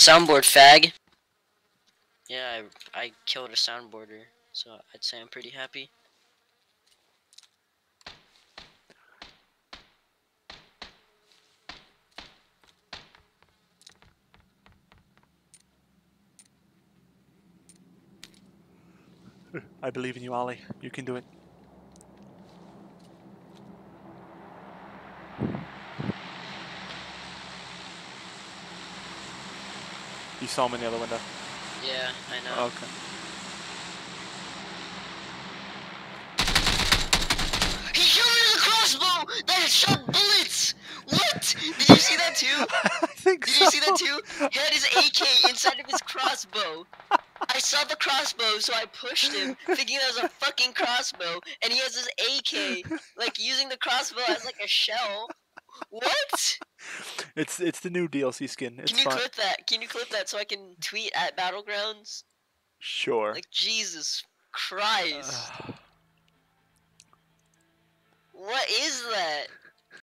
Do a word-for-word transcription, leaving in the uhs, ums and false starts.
Soundboard fag. Yeah, I, I killed a soundboarder, so I'd say I'm pretty happy. I believe in you, Ollie. You can do it. You saw him in the other window. Yeah, I know. Okay. He killed me with a crossbow that shot bullets! What? Did you see that too? I think Did so. you see that too? He had his A K inside of his crossbow. I saw the crossbow, so I pushed him, thinking that was a fucking crossbow, and he has his A K, like using the crossbow as like a shell. What? It's it's the new D L C skin. It's Can you fun. clip that? Can you clip that so I can tweet at Battlegrounds? Sure. Like, Jesus Christ. Uh, What is that?